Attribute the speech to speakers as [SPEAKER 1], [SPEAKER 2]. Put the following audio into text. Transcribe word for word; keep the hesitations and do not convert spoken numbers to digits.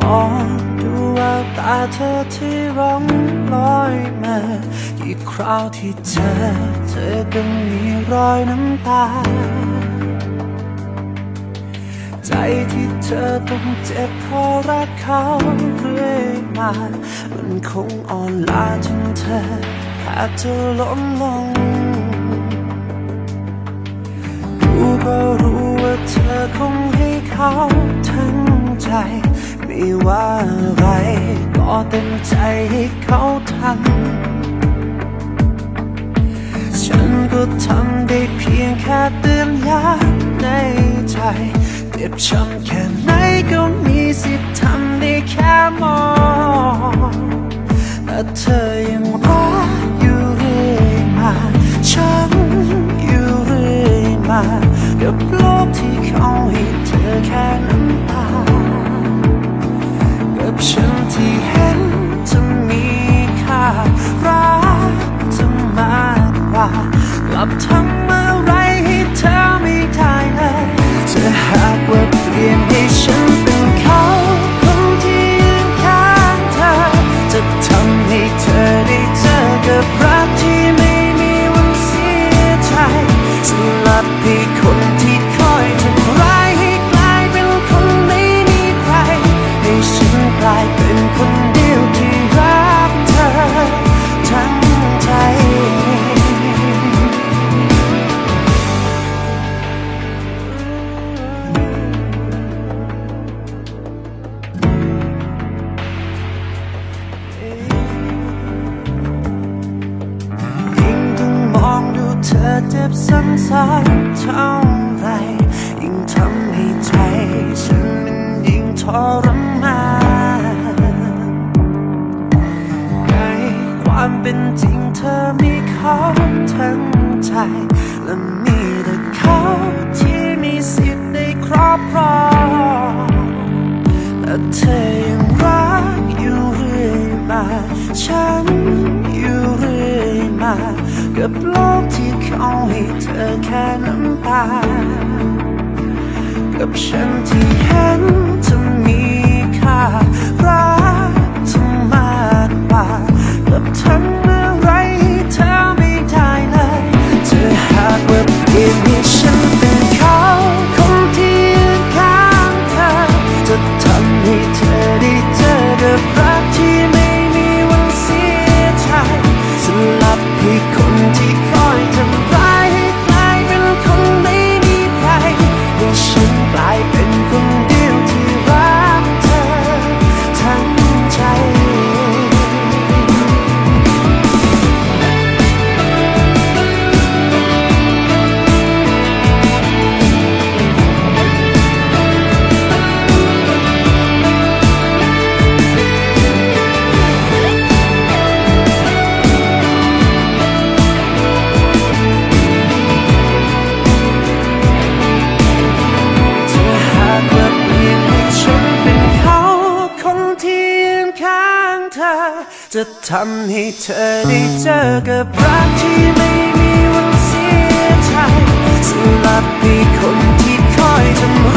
[SPEAKER 1] มองดูแววตาเธอที่ร้องลอยมากี่คราวที่เจอเธอก็มีรอยน้ำตาใจที่เธอต้องเจ็บเพราะรักเขาเรื่อยมามันคงอ่อนล้าจนเธอแทบจะล้มลงรู้ก็รู้ว่าเธอคงให้เขาทั้งใจไม่ว่าอะไรก็เต็มใจให้เขาทำฉันก็ทำได้เพียงแค่เตือนย้ำในใจเจ็บช้ำแค่ไหนก็มีสิทธิ์ทำได้แค่มองแต่เธอยังรักอยู่เรื่อยมาฉันอยู่เรื่อยมากับโลกที่เขาให้เธอแค่น้ำตากับฉันที่เห็นเธอมีค่ารักเธอมากกว่ากลับทำอะไรให้เธอไม่ได้เลยถ้าหากว่าเปลี่ยนให้ฉันเป็นเขาคนที่ยืนข้างเธอจะทำให้เธอได้เจอกับรักที่ไม่มีวันเสียใจสลับให้คนที่คอยทำร้ายให้กลายเป็นคนไม่มีใครให้ฉันกลายเป็นคนเดียวที่รักเธอทั้งใจเธอเจ็บซ้ำๆเท่าไรยิ่งทำให้ใจฉันมันยิ่งทรมานในความเป็นจริงเธอมีเขาทั้งใจและมีแต่เขาที่มีสิทธิ์ได้ครอบครองแต่เธอยังรักอยู่เรื่อยมาฉันอยู่เรื่อยมากับโลกที่เขาให้เธอแค่น้ำตากับฉันที่เห็นเธอมีค่ารักเธอมากกว่ากับทำอะไรให้เธอไม่ได้เลยถ้าหากว่าเปลี่ยนให้ฉันเป็นเขาคนที่ยืนข้างเธอจะทำให้เธอได้เจอกับรักที่ไม่มีวันเสียใจสลับให้คนที่คอยทำร้ายให้กลายเป็นคนไม่มีใครให้ฉันกลายเป็นคนเดียวที่รักเธอทั้งใจจะทำให้เธอได้เจอกับรักที่ไม่มีวันเสียใจสลับให้คนที่คอยทำ